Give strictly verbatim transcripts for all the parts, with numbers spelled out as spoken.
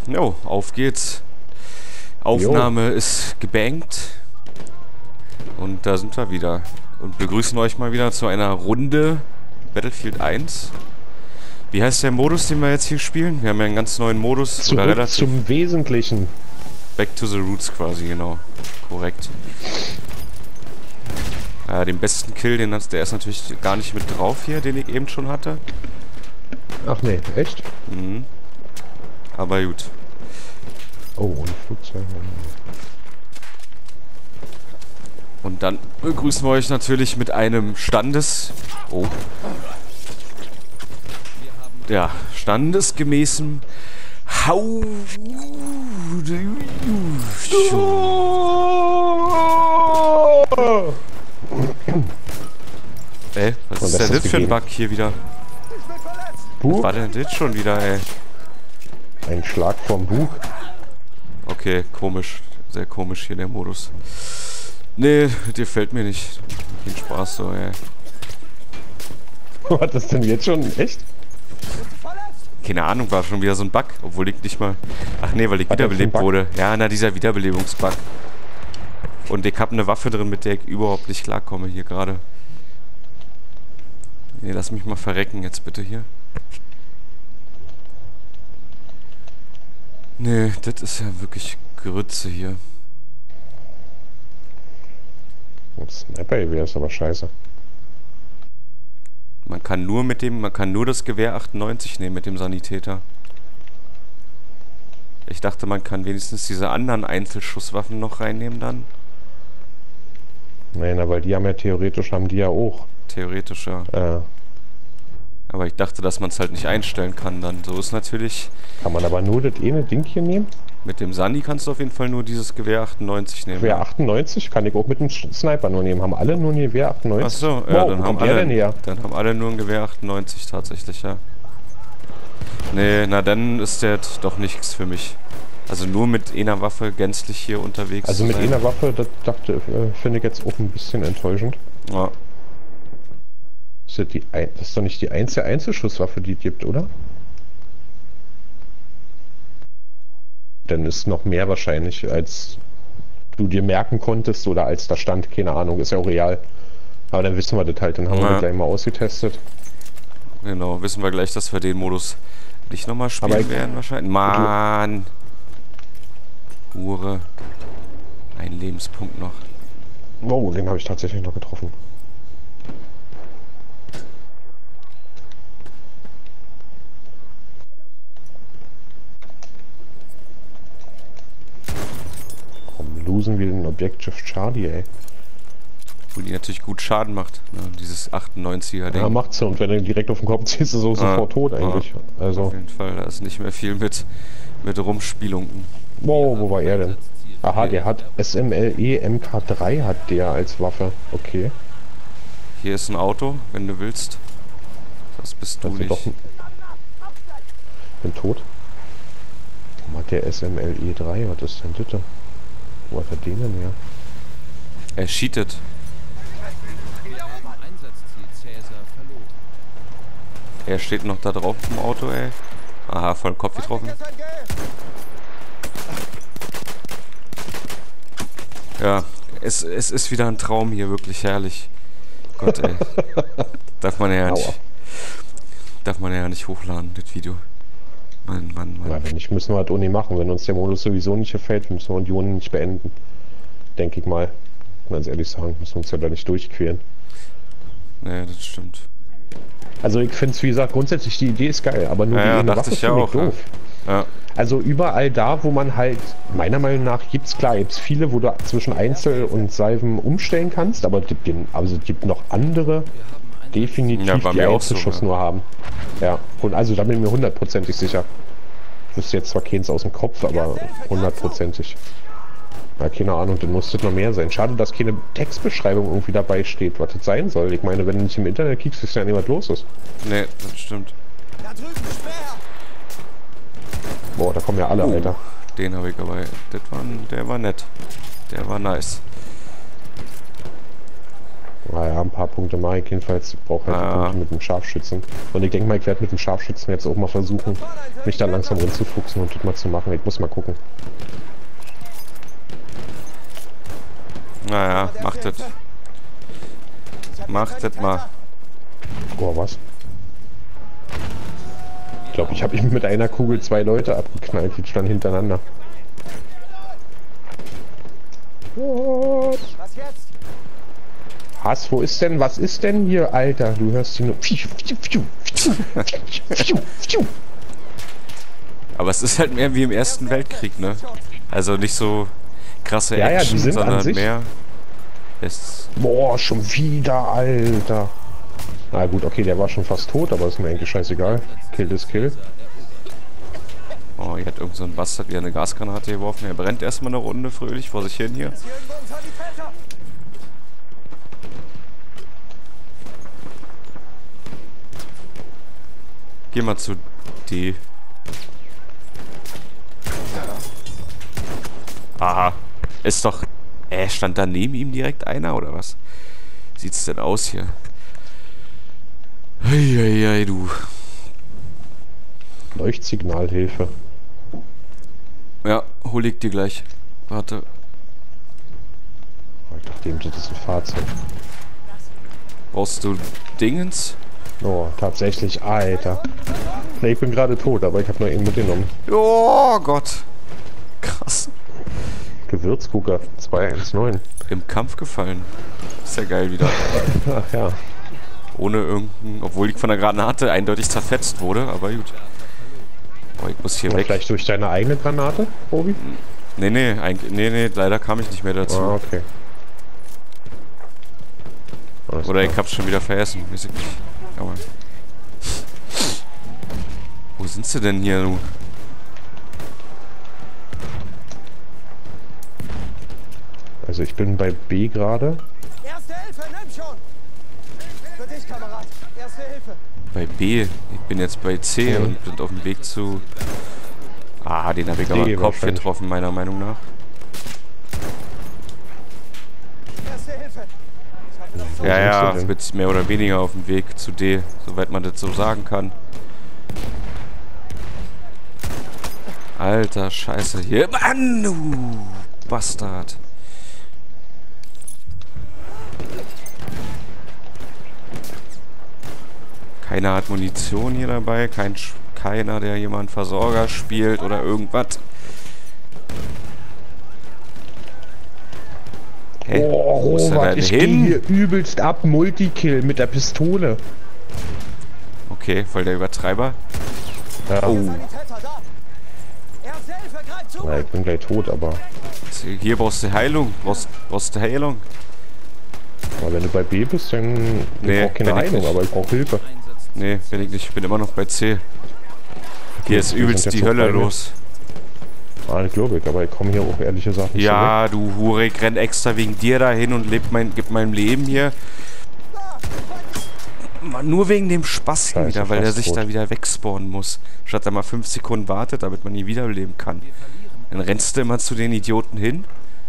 Jo, auf geht's. Aufnahme jo. ist gebankt. Und da sind wir wieder. Und begrüßen euch mal wieder zu einer Runde Battlefield eins. Wie heißt der Modus, den wir jetzt hier spielen? Wir haben ja einen ganz neuen Modus. Zurück oder relativ zum Wesentlichen. Back to the Roots quasi, genau. Korrekt. Ja, den besten Kill, den hast, der ist natürlich gar nicht mit drauf hier, den ich eben schon hatte. Ach nee, echt? Mhm. Aber gut. Oh, und Flugzeug. Und dann begrüßen wir euch natürlich mit einem Standes... Oh. Ja, standesgemäßen... Hau... Ey, was ist denn das für ein Bug hier wieder? Was war denn das schon wieder, ey? Ein Schlag vom Bug. Okay, komisch. Sehr komisch hier der Modus. Nee, dir fällt mir nicht. Kein Spaß so, ey. Was ist denn jetzt schon? Echt? Keine Ahnung, war schon wieder so ein Bug. Obwohl ich nicht mal... Ach nee, weil ich wiederbelebt wurde. Ja, na, dieser Wiederbelebungsbug. Und ich hab eine Waffe drin, mit der ich überhaupt nicht klarkomme hier gerade. Nee, lass mich mal verrecken jetzt bitte hier. Nee, das ist ja wirklich Grütze hier. Das Sniper-Gewehr ist aber scheiße. Man kann nur mit dem, man kann nur das Gewehr achtundneunzig nehmen mit dem Sanitäter. Ich dachte, man kann wenigstens diese anderen Einzelschusswaffen noch reinnehmen dann. Nein, aber die haben ja theoretisch, haben die ja auch. Theoretisch, ja. Äh. Aber ich dachte, dass man es halt nicht einstellen kann dann. So ist natürlich... Kann man aber nur das eine Ding hier nehmen? Mit dem Sani kannst du auf jeden Fall nur dieses Gewehr achtundneunzig nehmen. Gewehr achtundneunzig kann ich auch mit dem Sniper nur nehmen. Haben alle nur ein Gewehr achtundneunzig? Achso, ja, wow, dann, haben alle, dann haben alle nur ein Gewehr achtundneunzig tatsächlich, ja. Nee, na dann ist der doch nichts für mich. Also nur mit einer Waffe gänzlich hier unterwegs. Also mit einer Waffe, das dachte, äh, finde ich jetzt auch ein bisschen enttäuschend. Ja. Ist das, die, das ist doch nicht die einzige Einzelschusswaffe, die es gibt, oder? Dann ist noch mehr wahrscheinlich, als du dir merken konntest oder als da stand, keine Ahnung, ist ja auch real. Aber dann wissen wir das halt, dann haben ja. wir das gleich mal ausgetestet. Genau, wissen wir gleich, dass wir den Modus nicht nochmal spielen ich, werden wahrscheinlich. Mann! Hure. Ein Lebenspunkt noch. Oh, den habe ich tatsächlich noch getroffen. Losen wie den Objective Charlie, ey. Wo die natürlich gut Schaden macht, ne? Dieses achtundneunziger Ding. Ja, macht sie. Und wenn du direkt auf den Kopf ziehst, ist du so ah, sofort tot eigentlich. Ah, also. Auf jeden Fall, da ist nicht mehr viel mit, mit Rumspielungen. Wow, wo war er denn? Aha, der hat S M L E M K drei hat der als Waffe. Okay. Hier ist ein Auto, wenn du willst. Das bist du also nicht. Doch ein... Bin tot. Warum hat der S M L E drei? Was ist denn das? Wo hat er den denn her? Er cheatet. Er steht noch da drauf im Auto, ey. Aha, voll den Kopf getroffen. Ja, es, es ist wieder ein Traum hier, wirklich herrlich. Gott, ey. Darf man ja nicht. Darf man ja nicht hochladen, das Video. Mann, Mann, Mann. Ja, wenn nicht, müssen wir halt ohne machen. Wenn uns der Modus sowieso nicht gefällt, müssen wir die Runde nicht beenden. Denke ich mal. Ganz ehrlich sagen, müssen wir uns ja da nicht durchqueren. Nee, das stimmt. Also ich finde es, wie gesagt, grundsätzlich die Idee ist geil, aber nur ja, die ja, eine Waffe ich ja finde auch, ich doof. Ja. Ja. Also überall da, wo man halt, meiner Meinung nach, gibt es klar, gibt es viele, wo du zwischen Einzel- und Salven umstellen kannst, aber es gibt, also es gibt noch andere, definitiv, ja, die Einzelschuss so, ja. nur haben. Ja, und also da bin ich mir hundertprozentig sicher. Ich wüsste jetzt zwar keins aus dem Kopf, aber hundertprozentig. Ja, keine Ahnung, dann muss das noch mehr sein. Schade, dass keine Textbeschreibung irgendwie dabei steht, was das sein soll. Ich meine, wenn du nicht im Internet kriegst, wisst ihr ja nicht, was los ist. Nee, das stimmt. Boah, da kommen ja alle, uh, Alter. Den habe ich aber, das war, der war nett. Der war nice. Naja, ein paar Punkte mache ich jedenfalls. Ich brauche halt Ah. die Punkte mit dem Scharfschützen. Und ich denke mal, ich werde mit dem Scharfschützen jetzt auch mal versuchen, mich da langsam reinzufuchsen und das mal zu machen. Ich muss mal gucken. Naja, macht das. Macht das mal. Oh, was? Ich glaube, ich habe ihm mit einer Kugel zwei Leute abgeknallt, die standen hintereinander. What? Was jetzt? Hass, wo ist denn, was ist denn hier, Alter? Du hörst die nur... Aber es ist halt mehr wie im Ersten Weltkrieg, ne? Also nicht so krasse Ja, ja, die Action, sind an sondern sich- mehr... Es, Boah, schon wieder, Alter. Na gut, okay, der war schon fast tot, aber ist mir eigentlich scheißegal. Kill ist Kill. oh, hier hat irgend so ein Bastard wieder eine Gasgranate geworfen. Er brennt erstmal eine Runde fröhlich vor sich hin hier. Ist hier irgendwo ein Sanitäter? Geh mal zu D. Aha. Ist doch... Äh, stand da neben ihm direkt einer, oder was? Sieht's denn aus hier? Eieiei, du. Leuchtsignalhilfe. Ja, hol ich dir gleich. Warte. Oh, ich dachte eben, das ist ein Fahrzeug. Brauchst du Dingens? Oh, tatsächlich, Alter. Ne, ich bin gerade tot, aber ich habe noch eben mitgenommen. Oh Gott. Krass. Gewürzgucker zwei eins neun. Im Kampf gefallen. Ist ja geil wieder. Ach ja. Ohne irgendein... Obwohl ich von der Granate eindeutig zerfetzt wurde, aber gut. Oh, ich muss hier Oder weg. vielleicht durch deine eigene Granate, Robi? Nee, nee, eigentlich, nee, nee, leider kam ich nicht mehr dazu. Ah, okay. Alles Oder ich klar. hab's schon wieder vergessen. Weiß ich nicht. Aber. Wo sind sie denn hier, du? Also ich bin bei B gerade. Erste Hilfe, nimm schon! Für dich, Kamerad. Erste Hilfe. Bei B. Ich bin jetzt bei C Mhm. und bin auf dem Weg zu... Ah, den habe ich aber D im Kopf wahrscheinlich. getroffen, meiner Meinung nach. Erste Hilfe. Ich habe noch so Ja, sind ja, sie denn? mit mehr oder weniger auf dem Weg zu D, soweit man das so sagen kann. Alter Scheiße, hier. Mann, du Bastard. Keiner hat Munition hier dabei, kein, Sch- keiner, der jemand Versorger spielt oder irgendwas. Hä? Oh, Wo ist er Robert, denn ich gehe hin? hier übelst ab. Multikill mit der Pistole. Okay, voll der Übertreiber. Ja. Oh, Sanitäter da. Erste Hilfe, greif zu. Ja, ich bin gleich tot, aber, hier brauchst du Heilung. Brauchst, brauchst du Heilung? aber wenn du bei B bist, dann Nee, ich brauch keine bin ich Heilung, nicht. aber ich brauche Hilfe. Nee, bin ich nicht. Ich bin immer noch bei C. Hier ist wir übelst sind die jetzt noch Hölle bei mir. los. Ah, ich glaube ich, aber ich komme hier auch ehrliche Sachen nicht Ja, du Hure, ich renn extra wegen dir dahin und leb mein, gib mein Leben hier. Mann, nur wegen dem Spaß Scheiße, wieder, weil er fast sich tot. da wieder wegspawnen muss. Statt er mal fünf Sekunden wartet, damit man ihn wiederbeleben kann. Dann rennst du immer zu den Idioten hin.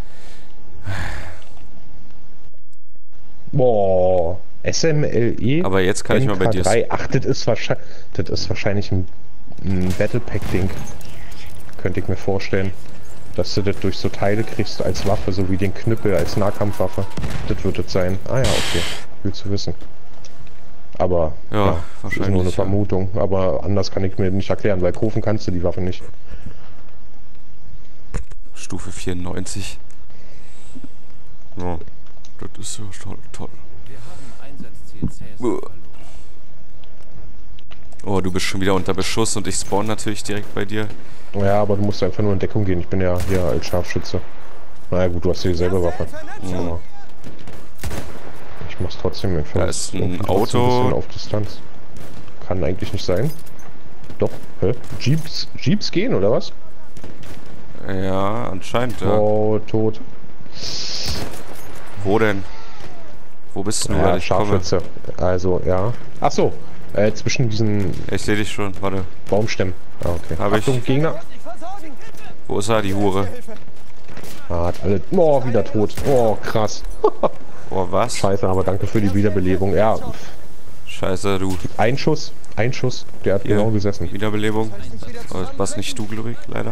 zurück. Boah. S M L E. Aber jetzt kann ich mal bei dir... drei. Ach, das ist wahrscheinlich, das ist wahrscheinlich ein, ein Battle Pack Ding. Könnte ich mir vorstellen. Dass du das durch so Teile kriegst als Waffe, so wie den Knüppel als Nahkampfwaffe. Das wird es sein. Ah ja, okay. Gut zu wissen. Aber Ja, das ist wahrscheinlich, nur eine ja. Vermutung. Aber anders kann ich mir nicht erklären, weil kaufen kannst du die Waffe nicht. Stufe vierundneunzig. Ja, das ist ja toll, toll. Wir haben Einsatzziel Cäsar verloren. Oh, du bist schon wieder unter Beschuss und ich spawn natürlich direkt bei dir. Ja, aber du musst einfach nur in Deckung gehen. Ich bin ja hier als Scharfschütze. Naja gut, du hast dieselbe Waffe. Aber ich mach's trotzdem. Ich Da ist ein irgendwie trotzdem Auto. Ein bisschen auf Distanz. Kann eigentlich nicht sein. Doch. Hä? Jeeps, Jeeps gehen, oder was? Ja, anscheinend, ja. Oh, tot. Wo denn? Wo bist du? Ja, weil ich komme. Scharfschütze. Also, ja. Ach so. Äh, zwischen diesen Ich sehe dich schon, warte. Baumstämmen. Ah, okay. Hab ich. Achtung, Gegner. Ich versorgen. Wo ist er, die Hure? Hilfe. Ah, hat alle. Oh, wieder tot. Oh, krass. Boah, was? Scheiße, aber danke für die Wiederbelebung. Ja, Scheiße, du. ein Schuss, ein Schuss, der hat Hier, genau gesessen. Wiederbelebung. Aber was nicht du, glaube ich, leider.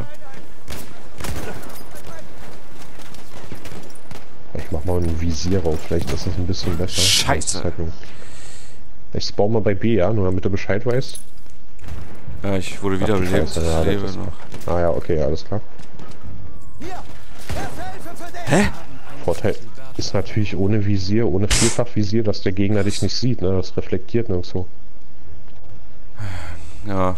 Ich mach mal ein Visier rauf, vielleicht ist das ein bisschen besser. Scheiße. Ich spawn mal bei B, ja, nur damit du Bescheid weißt. Ja, ich wurde wiederbelebt. Scheiße, ja, Ich lebe das ist- noch. Ah ja, okay, alles klar. Hier! Erste Hilfe für dich! Hä? Vorteil ist natürlich ohne Visier, ohne Vielfachvisier, dass der Gegner dich nicht sieht, ne? Das reflektiert nirgendwo. Ja.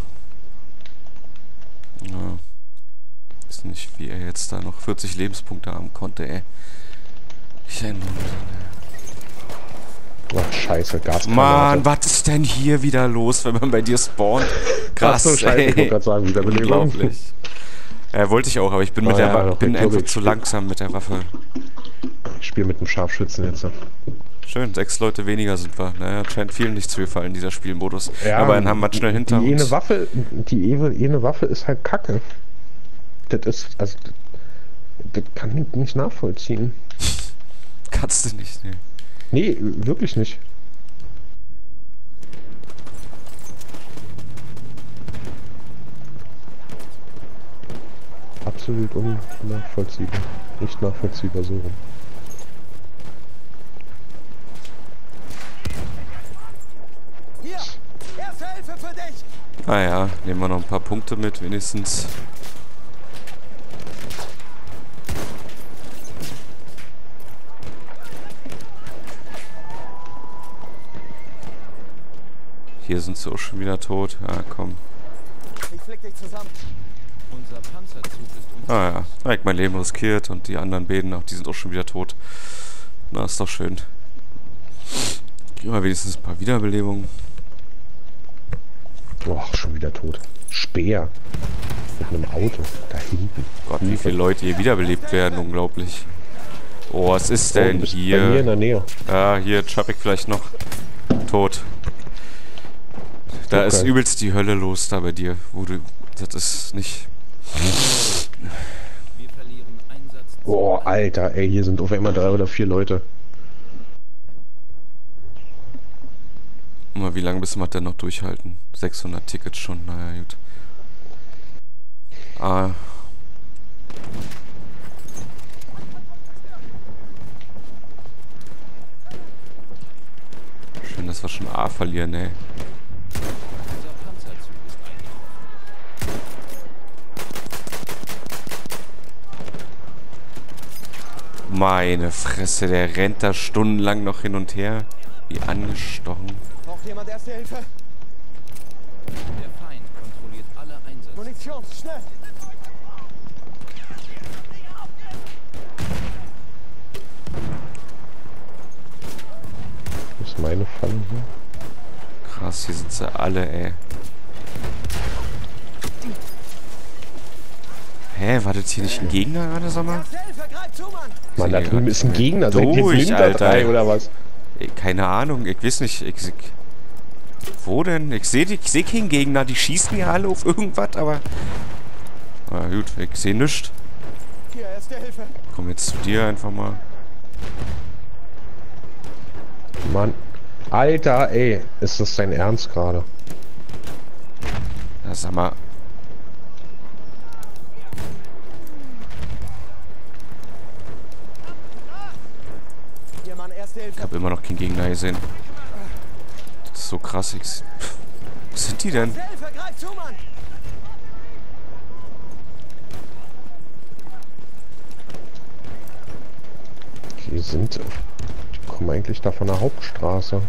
Ja. Ist nicht, wie er jetzt da noch vierzig Lebenspunkte haben konnte, ey. Ich erinnere mich. Ach, scheiße, Gasgranate. Mann, was ist denn hier wieder los, wenn man bei dir spawnt? Krass, Ach so, scheiße, ich wollte ey. gerade sagen, Wiederbelebung. Unglaublich. Ja, wollte ich auch, aber ich bin mit Ah, der ja, Wa- doch, bin ich glaube, einfach ich zu spiel- langsam mit der Waffe. Ich spiele mit dem Scharfschützen jetzt. Schön, sechs Leute weniger sind wir. Naja, scheint vielen nicht zu gefallen, dieser Spielmodus. Ja, aber dann haben wir schnell hinter die uns. eine Waffe, die eine eine Waffe ist halt kacke. Das ist, also, das, das kann ich nicht nachvollziehen. Kannst du nicht, ne. Nee, wirklich nicht. Absolut unnachvollziehbar. Nicht nachvollziehbar so rum. Hier! Erste Hilfe für dich! Ah ja, nehmen wir noch ein paar Punkte mit, wenigstens. Hier sind sie auch schon wieder tot. Ja, komm. Ich flick dich zusammen. Unser Panzerzug ist uns. Ah ja, da hab ich mein Leben riskiert und die anderen beiden, auch die sind auch schon wieder tot. Na, ist doch schön. Gib mal wenigstens ein paar Wiederbelebungen. Boah, schon wieder tot. Speer. Mit einem Auto. Da hinten. Gott, wie viele Leute hier wiederbelebt werden, unglaublich. Oh, was ist Oh, du denn bist bei mir in hier? der Nähe. Ja, hier, Chapek vielleicht noch. Tot. Da Okay. ist übelst die Hölle los da bei dir, wo du... Das ist nicht... Wir verlieren Einsatz. Boah, Alter, ey, hier sind auf einmal drei oder vier Leute. Mal, wie lange müssen wir denn noch durchhalten? sechshundert Tickets schon, naja, gut. Ah. Schön, dass wir schon A verlieren, ey. Unser Panzerzug ist ein. Meine Fresse, der rennt da stundenlang noch hin und her. Wie angestochen. Braucht jemand Erste Hilfe? Der Feind kontrolliert alle Einsätze. Munition, schnell! Das ist meine Falle hier. Krass, hier sind sie alle, ey. Hä, war das hier nicht ein Gegner gerade, sag mal? Erste Hilfe, greif zu, Mann! Mann, da drüben ist ein Gegner. Seid ihr Durch, blind da Alter. drei oder was? Ey, keine Ahnung, ich weiß nicht. Ich, ich, wo denn? Ich sehe ich seh keinen Gegner. Die schießen ja alle auf irgendwas, aber... Na gut, ich sehe nichts. Hier, Erste Hilfe! Komm jetzt zu dir einfach mal. Mann. Alter, ey. Ist das dein Ernst gerade? Ja, sag mal. Hier, Mann, Erste Ich Hilfe! habe immer noch keinen Gegner gesehen. Das ist so krass. Ich, s- Pff, was sind die denn? Erste Hilfe, greif zu, Mann! Die sind... Die kommen eigentlich da von der Hauptstraße.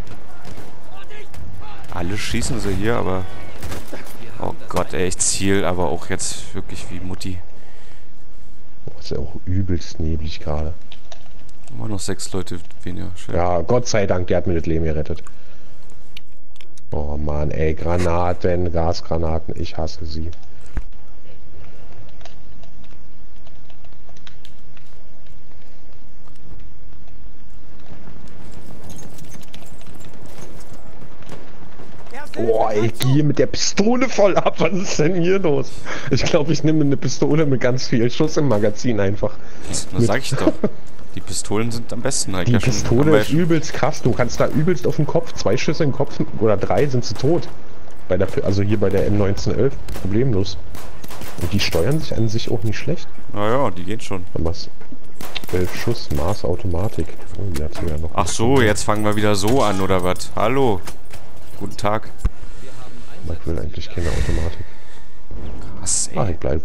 Alle schießen sie hier, aber... Oh Gott, ey, ich ziel aber auch jetzt wirklich wie Mutti. Oh, ist ja auch übelst neblig gerade. Immer noch sechs Leute weniger. Schön. Ja, Gott sei Dank, der hat mir das Leben gerettet. Oh Mann, ey, Granaten, Gasgranaten, ich hasse sie. Erste Hilfe, Boah, ey, greif ich zu! gehe mit der Pistole voll ab. Was ist denn hier los? Ich glaube, ich nehme eine Pistole mit ganz viel Schuss im Magazin einfach. Das sag ich doch. Die Pistolen sind am besten. Halt Die ja schon- haben Pistole wir ist ja schon- übelst krass. Du kannst da übelst auf den Kopf, zwei Schüsse im Kopf oder drei sind sie tot. Bei der, also hier bei der M neunzehnhundertelf. Problemlos. Und die steuern sich an sich auch nicht schlecht. Naja, die gehen schon. Wenn was. elf Schuss, Maß Automatik. Oh, die hat sie ja noch. Ach so, jetzt fangen wir wieder so an, oder was? Hallo. Guten Tag. Ich will eigentlich keine Automatik. Krass, Ah, ey. ich bleib.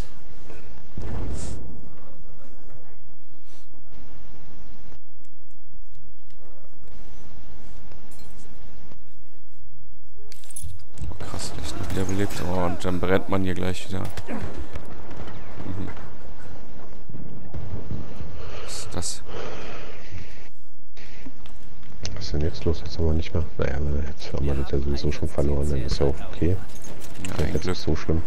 Krass, echt noch wiederbelebt. Oh, und dann brennt man hier gleich wieder. Mhm. Was ist das? Was ist denn jetzt los? Jetzt haben wir nicht mehr. Naja, jetzt haben wir das ja sowieso schon verloren. Dann ist ja auch okay. Ja, ein Jetzt Glück. ist so schlimm.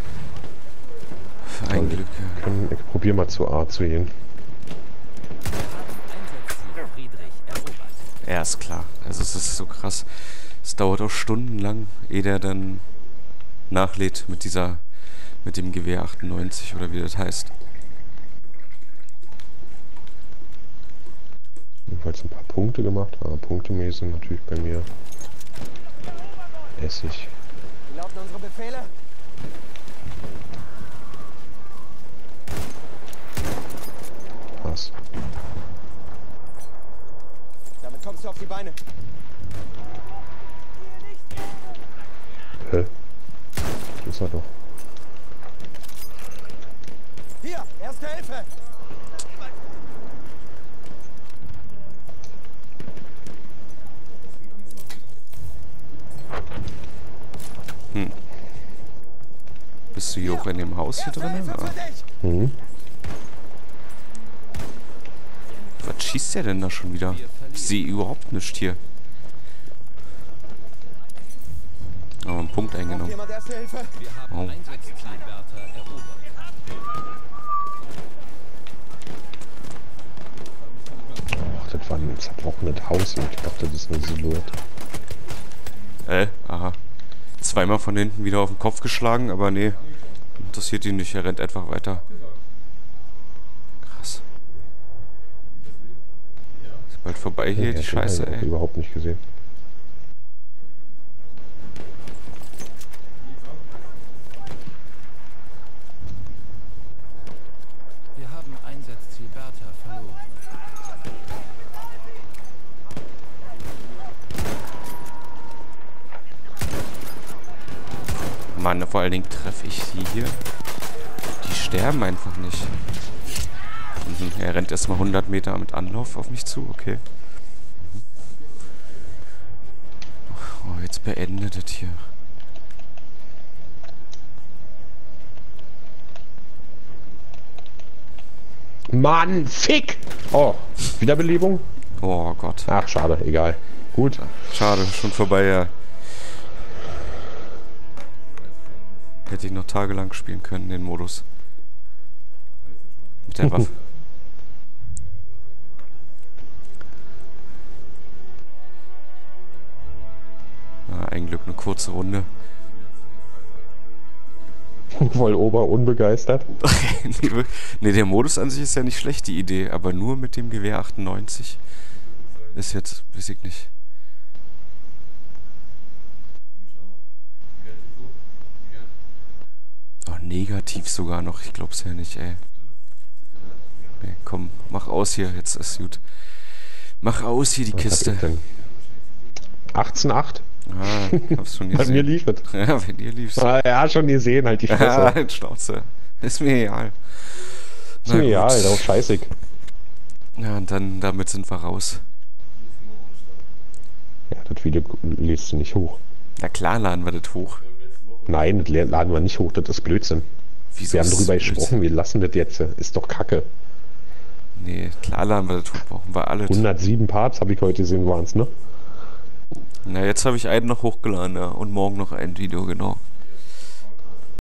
Ein Glück. ja. Können, ich probier mal zu A zu gehen. Ja, ist klar. Also es ist so krass. Es dauert auch stundenlang, ehe der dann nachlädt mit dieser, mit dem Gewehr achtundneunzig oder wie das heißt. Jedenfalls ein paar Punkte gemacht. Aber punktemäßig sind natürlich bei mir Essig. Wie lauten unsere Befehle? Was? Damit kommst du auf die Beine. Hä? Das ist er doch. Hier, erste Hilfe. Bist du hier auch in dem Haus hier Erste drin? Hilfe Ja. für dich. Mhm. Was schießt der denn da schon wieder? Ich sehe überhaupt nichts hier. Aber einen Punkt Braucht eingenommen. jemand erste Hilfe? Wir haben Oh. Einsatzziel Bertha erobert. Ach, das war ein zerbrochenes Haus. Und ich dachte, das ist eine Silhouette. Äh, aha. Zweimal von hinten wieder auf den Kopf geschlagen, aber nee. Interessiert ihn nicht, er rennt einfach weiter. Krass. Ist bald vorbei hier, Ja, die den Scheiße, hab ich auch ey. überhaupt nicht gesehen. Wir haben Einsatzziel Bertha verloren. Mann, vor allen Dingen treffe ich sie hier. Die sterben einfach nicht. Mhm, er rennt erstmal hundert Meter mit Anlauf auf mich zu, okay. Oh, jetzt beendet es hier. Mann, fick! Oh, Wiederbelebung? Oh Gott. Ach, schade, egal. Gut. Schade, schon vorbei, ja. Hätte ich noch tagelang spielen können, den Modus. Mit der Waffe. Na, ein Glück eine kurze Runde. Voll ober unbegeistert. Ne, der Modus an sich ist ja nicht schlecht, die Idee, aber nur mit dem Gewehr achtundneunzig ist jetzt, weiß ich nicht. Oh, negativ sogar noch, ich glaub's ja nicht, ey. Nee, komm, mach aus hier, jetzt ist gut. Mach aus hier die Was hab Kiste. ich denn? achtzehn acht? Ah, hab's schon Bei mir gesehen. lief es. Ja, bei dir lief's. Ah, ja, schon gesehen, halt die Ja, Fresse. halt Schnauze. Ist mir egal. Ist Na mir egal, gut. ist auch scheißig. Ja, und dann, damit sind wir raus. Ja, das Video lädst du nicht hoch. Na klar laden wir das hoch. Nein, das lä- laden wir nicht hoch, das ist Blödsinn. Wieso Wir haben ist drüber das gesprochen, wir lassen das jetzt. Ist doch kacke. Nee, klar laden wir das hoch. Brauchen wir alles. hundertsieben Parts habe ich heute gesehen, waren es, ne? Na, jetzt habe ich einen noch hochgeladen, ja. Und morgen noch ein Video, genau.